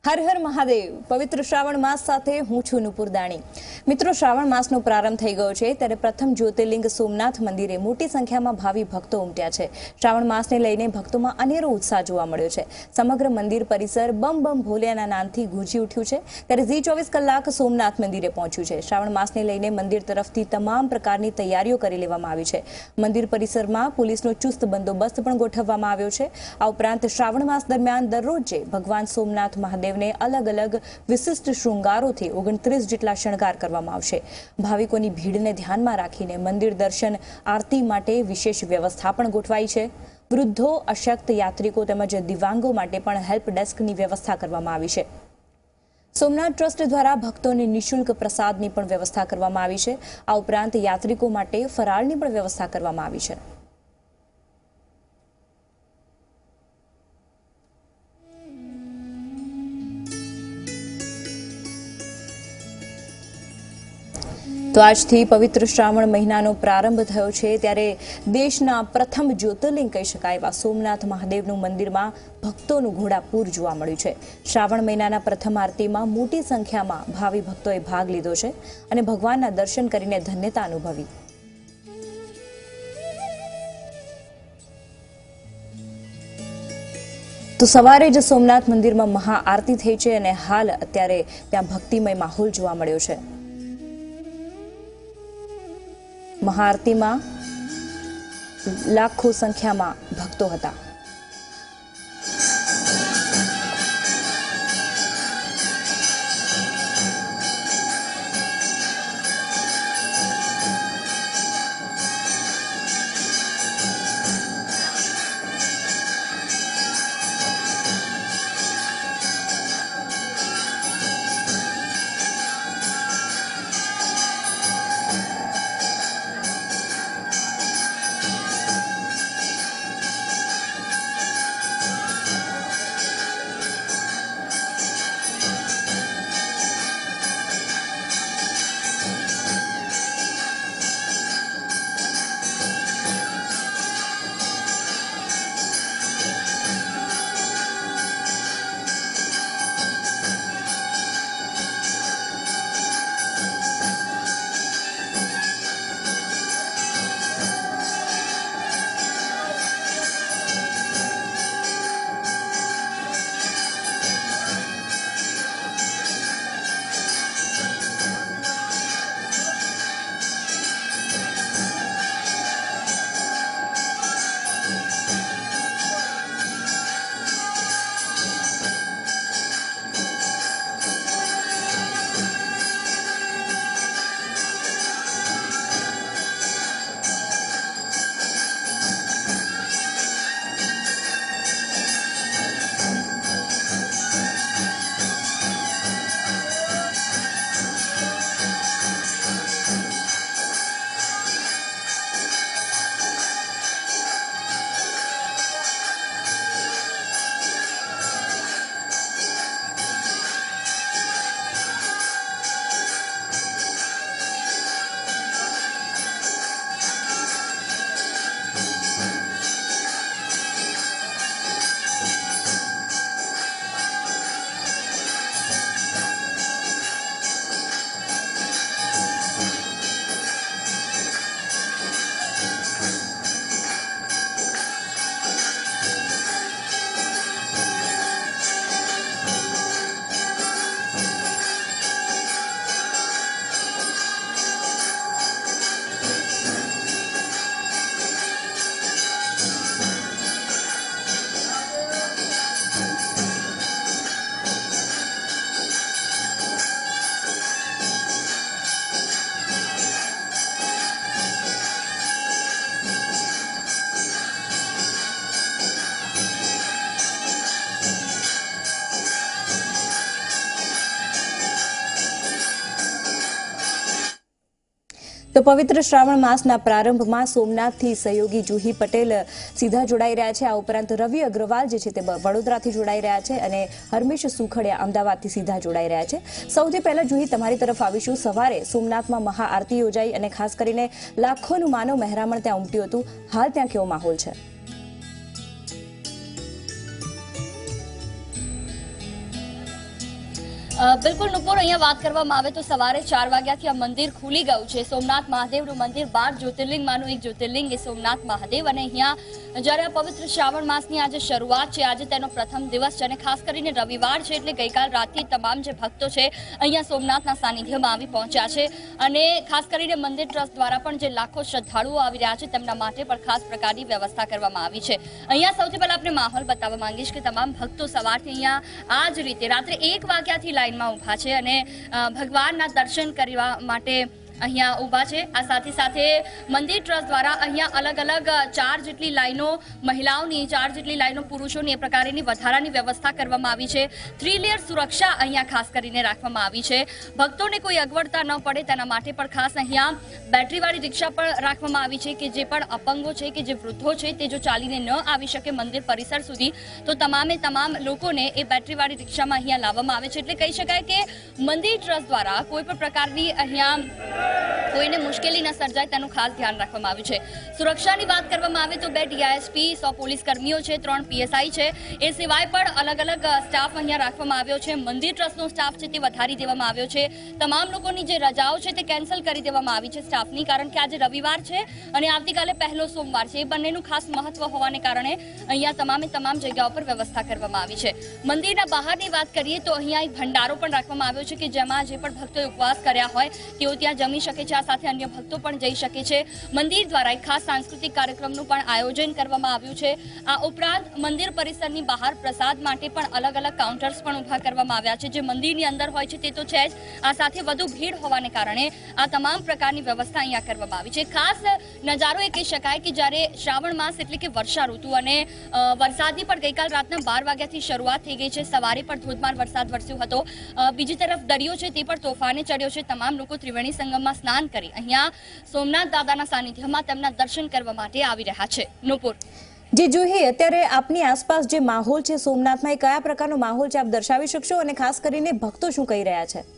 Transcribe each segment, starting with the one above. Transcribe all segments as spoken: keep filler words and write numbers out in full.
હર હર મહાદેવ। પવિત્ર શ્રાવણ માસ સાથે હું છું નુપુર દાણી। મિત્રો, શ્રાવણ માસનો પ્રારંભ થઈ ગયો છે ત્યારે પ્રથમ જ્યોતિર્લિંગ સોમનાથ મંદિરે મોટી સંખ્યામાં ભાવિ ભક્તો ઉમટ્યા છે। શ્રાવણ માસને લઈને ભક્તોમાં અનેરો ઉત્સાહ જોવા મળ્યો છે। સમગ્ર મંદિર પરિસર બમ બમ ભોલેના નાદથી ગુંજી ઉઠ્યું છે ત્યારે ઝી ચોવીસ કલાક સોમનાથ મંદિરે પહોંચ્યું છે। શ્રાવણ માસને લઈને મંદિર તરફથી તમામ પ્રકારની તૈયારીઓ કરી લેવામાં આવી છે। મંદિર પરિસરમાં પોલીસનો ચુસ્ત બંદોબસ્ત પણ ગોઠવવામાં આવ્યો છે। આ ઉપરાંત શ્રાવણ માસ દરમિયાન દરરોજ ભગવાન સોમનાથ મહાદેવને અલગ અલગ વિશિષ્ટ શૃંગારોથી ઓગણત્રીસ જેટલા શણગાર કરવામાં આવશે। ભાવિકોની ભીડને ધ્યાનમાં રાખીને મંદિર દર્શન આરતી માટે વિશેષ વ્યવસ્થા પણ ગોઠવાઈ છે। વૃદ્ધો, અશક્ત યાત્રિકો તેમજ દિવ્યાંગો માટે પણ હેલ્પ ડેસ્કની વ્યવસ્થા કરવામાં આવી છે। સોમનાથ ટ્રસ્ટ દ્વારા ભક્તોને નિઃશુલ્ક પ્રસાદની પણ વ્યવસ્થા કરવામાં આવી છે। આ ઉપરાંત યાત્રિકો માટે ફરાળની પણ વ્યવસ્થા કરવામાં આવી છે। તો આજથી પવિત્ર શ્રાવણ મહિનાનો પ્રારંભ થયો છે ત્યારે દેશના પ્રથમ જ્યોતિર્લિંગ કહી શકાય એવા સોમનાથ મહાદેવનું મંદિરમાં ભક્તોનું ઘોડાપૂર જોવા મળ્યું છે। શ્રાવણ મહિનાના પ્રથમ આરતીમાં મોટી સંખ્યામાં ભાવિ ભક્તોએ ભાગ લીધો છે અને ભગવાનના દર્શન કરીને ધન્યતા અનુભવી। તો સવારે જ સોમનાથ મંદિરમાં મહાઆરતી થઈ છે અને હાલ અત્યારે ત્યાં ભક્તિમય માહોલ જોવા મળ્યો છે। મહાઆરતીમાં લાખો સંખ્યામાં ભક્તો હતા। તો પવિત્ર શ્રાવણ માસના પ્રારંભમાં સોમનાથથી સહયોગી જુહી પટેલ સીધા જોડાઈ રહ્યા છે। આ ઉપરાંત રવિ અગ્રવાલ જે છે તે વડોદરાથી જોડાઈ રહ્યા છે અને હરમેશ સુખડિયા અમદાવાદથી સીધા જોડાઈ રહ્યા છે। સૌથી પહેલા જુહી તમારી તરફ આવીશું। સવારે સોમનાથમાં મહાઆરતી યોજાઈ અને ખાસ કરીને લાખોનું માનવ મહેરામણ ત્યાં ઉમટ્યું હતું। હાલ ત્યાં કેવો માહોલ છે? બિલકુલ નુપુર, અહીંયા વાત કરવામાં આવે તો સવારે ચાર વાગ્યાથી આ મંદિર ખુલી ગયું છે. સોમનાથ મહાદેવનું મંદિર બાર જ્યોતિર્લિંગમાંનું એક જ્યોતિર્લિંગ એ સોમનાથ મહાદેવ. અને અહીંયા જ્યારે આ પવિત્ર શ્રાવણ માસની આજે શરૂઆત છે, આજે તેનો પ્રથમ દિવસ છે અને ખાસ કરીને રવિવાર છે, એટલે ગઈકાલ રાતથી તમામ જે ભક્તો છે અહીંયા સોમનાથના સાનિધ્યમાં આવી પહોંચ્યા છે. અને ખાસ કરીને મંદિર ટ્રસ્ટ દ્વારા પણ જે લાખો શ્રદ્ધાળુઓ આવી રહ્યા છે તેમના માટે પણ ખાસ પ્રકારની વ્યવસ્થા કરવામાં આવી છે. અહીંયા સૌથી પહેલા આપણે માહોલ બતાવવા માંગીશ કે તમામ ભક્તો સવારથી અહીંયા આ જ રીતે રાત્રે એક વાગ્યાથી લાઈનમાં ઊભા છે અને ભગવાનના દર્શન કરવા માટે અહીંયા ઊભા છે. આ સાથે સાથે મંદિર ટ્રસ્ટ દ્વારા અહીંયા અલગ અલગ ચાર જેટલી લાઈનો મહિલાઓની, ચાર જેટલી લાઈનો પુરુષોની એ પ્રકારની વધારાની વ્યવસ્થા કરવામાં આવી છે. થ્રી લેયર સુરક્ષા અહીંયા ખાસ કરીને રાખવામાં આવી છે. ભક્તોને કોઈ અગવડતા ન પડે તેના માટે પણ ખાસ અહીંયા બેટરીવાળી રિક્ષા પણ રાખવામાં આવી છે કે જે પણ અપંગો છે કે જે વૃદ્ધો છે તે જો ચાલીને ન આવી શકે મંદિર પરિસર સુધી તો તમામે તમામ લોકોને એ બેટરીવાળી રિક્ષામાં અહીંયા લાવવામાં આવે છે. એટલે કહી શકાય કે મંદિર ટ્રસ્ટ દ્વારા કોઈ પણ પ્રકારની અહીંયા કોઈને મુશ્કેલી ન સર્જાય તેનું ખાસ ધ્યાન રાખવામાં આવ્યું છે. સુરક્ષાની વાત કરવામાં આવે તો બે ડીઆઈએસપી, સો પોલીસ કર્મીઓ છે, ત્રણ પીએસઆઈ છે. એ સિવાય પણ અલગ અલગ સ્ટાફ અહીંયા રાખવામાં આવ્યો છે. મંદિર ટ્રસ્ટનો સ્ટાફ છે તે વધારી દેવામાં આવ્યો છે. તમામ લોકોની જે રજાઓ છે તે કેન્સલ કરી દેવામાં આવી છે સ્ટાફની, કારણ કે આજે રવિવાર છે અને આવતીકાલે પહેલો સોમવાર છે. એ બંનેનું ખાસ મહત્વ હોવાને કારણે અહીંયા તમામે તમામ જગ્યાઓ પર વ્યવસ્થા કરવામાં આવી છે. મંદિરના બહારની વાત કરીએ તો અહીંયા એક ભંડારો પણ રાખવામાં આવ્યો છે કે જેમાં જે પણ ભક્તોએ ઉપવાસ કર્યા હોય તેઓ ત્યાં જમી શકે છે. આ સાથે અન્ય ભક્તો પણ જઈ શકે છે. મંદિર દ્વારા એક ખાસ સાંસ્કૃતિક કાર્યક્રમનું પણ આયોજન કરવામાં આવ્યું છે. આ ઉપરાંત મંદિર પરિસરની બહાર પ્રસાદ માટે પણ અલગ અલગ કાઉન્ટર્સ પણ ઊભા કરવામાં આવ્યા છે. જે મંદિરની અંદર હોય છે તે તો છે જ, આ સાથે વધુ ભીડ હોવાને કારણે આ તમામ પ્રકારની વ્યવસ્થા અહીંયા કરવામાં આવી છે. ખાસ નજારો એ કહી શકાય કે જ્યારે શ્રાવણ માસ એટલે કે વર્ષા ઋતુ અને વરસાદની પણ ગઈકાલ રાતના બાર વાગ્યાથી શરૂઆત થઈ ગઈ છે. સવારે પણ ધોધમાર વરસાદ વરસ્યો હતો. બીજી તરફ દરિયો છે તે પણ તોફાને ચડ્યો છે. તમામ લોકો ત્રિવેણી સંગમમાં સ્નાન કરી અહીંયા સોમનાથ દાદાના સાનિધ્યમાં તેમના દર્શન કરવા માટે આવી રહ્યા છે. નુપુર, જે જોઈએ અત્યારે આપની આસપાસ જે માહોલ છે સોમનાથમાં, એ કયા પ્રકારનો માહોલ છે આપ દર્શાવી શકશો અને ખાસ કરીને ભક્તો શું કહી રહ્યા છે?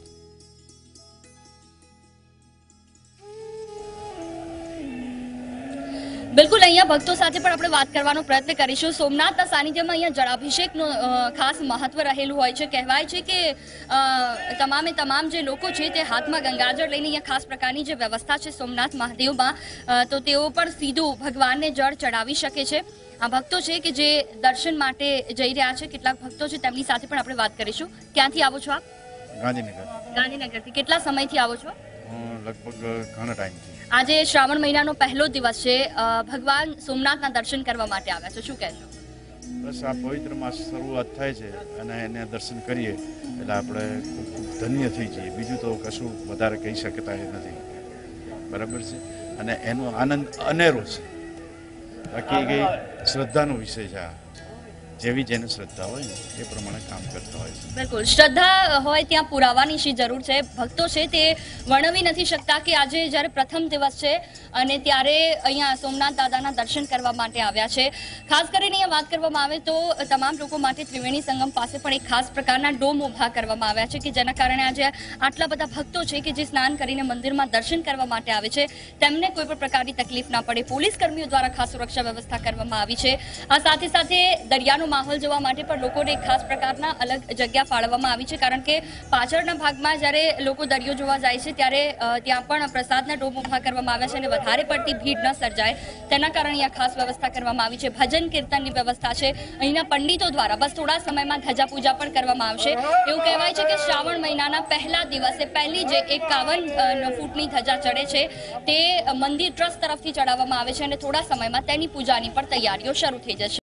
બિલકુલ, અહીંયા ભક્તો સાથે પણ આપણે વાત કરવાનો પ્રયત્ન કરીશું. સોમનાથના સાનિધ્યમાં અહીંયા જળાભિષેકનું ખાસ મહત્વ રહેલું હોય છે. કહેવાય છે કે તમામે તમામ જે લોકો છે તે હાથમાં ગંગાજળ લઈને અહીંયા ખાસ પ્રકારની જે વ્યવસ્થા છે સોમનાથ મહાદેવમાં, તો તેઓ પણ સીધું ભગવાનને જળ ચડાવી શકે છે. આ ભક્તો છે કે જે દર્શન માટે જઈ રહ્યા છે. કેટલાક ભક્તો છે તેમની સાથે પણ આપણે વાત કરીશું. ક્યાંથી આવો છો આપ? ગાંધીનગર. ગાંધીનગરથી. કેટલા સમયથી આવો છો? લગભગ ઘણા ટાઈમથી. આજે શ્રાવણ મહિનાનો પહેલો દિવસ છે, ભગવાન સોમનાથના દર્શન કરવા માટે આવ્યા છો, શું કહેશો? બસ આ પવિત્ર માસ શરૂઆત થાય છે અને એને દર્શન કરીએ એટલે આપણે ખૂબ ખૂબ ધન્ય થઈ જઈએ. બીજું તો કશું વધારે કહી શકતા નથી, બરાબર છે. અને એનો આનંદ અનેરો છે. બાકી કઈ શ્રદ્ધાનો વિષય છે. આ જેવી જેને શ્રદ્ધા હોય ને એ પ્રમાણે કામ કરતા હોય છે. બિલકુલ, શ્રદ્ધા હોય ત્યાં પુરાવાની શી જરૂર છે. ભક્તો છે તે વર્ણવી નથી શકતા કે આજે જ્યારે પ્રથમ દિવસ છે અને ત્યારે અહીંયા સોમનાથ દાદાના દર્શન કરવા માટે આવ્યા છે. ખાસ કરીને અહીંયા વાત કરવામાં આવે તો તમામ લોકો માટે ત્રિવેણી સંગમ પાસે પણ એક ખાસ પ્રકારના ડોમ ઊભા કરવામાં આવ્યા છે કે જેના કારણે આજે આટલા બધા ભક્તો છે કે જે સ્નાન કરીને મંદિરમાં દર્શન કરવા માટે આવે છે તેમને કોઈ પણ પ્રકારની તકલીફ ના પડે. પોલીસ કર્મીઓ દ્વારા ખાસ સુરક્ષા વ્યવસ્થા કરવામાં આવી છે. આ સાથે સાથે દરિયાનો માહોલ જોવા માટે પણ લોકોને ખાસ પ્રકારના અલગ જગ્યા ફાળવવામાં આવી છે, કારણ કે પાછળના ભાગમાં જ્યારે લોકો દરિયો જોવા જાય છે ત્યારે ત્યાં પણ પ્રસાદના ડોમ ઊભા કરવામાં આવ્યા છે અને વધારે પડતી ભીડ ન સર્જાય તેના કારણે અહીંયા ખાસ વ્યવસ્થા કરવામાં આવી છે. ભજન કીર્તનની વ્યવસ્થા છે. અહીંના પંડિતો દ્વારા બસ થોડા સમયમાં ધજા પૂજા પણ કરવામાં આવશે. એવું કહેવાય છે કે શ્રાવણ મહિનાના પહેલા દિવસે પહેલી જે એકાવન ફૂટની ધજા ચડે છે તે મંદિર ટ્રસ્ટ તરફથી ચડાવવામાં આવે છે અને થોડા સમયમાં તેની પૂજાની પણ તૈયારીઓ શરૂ થઈ જશે.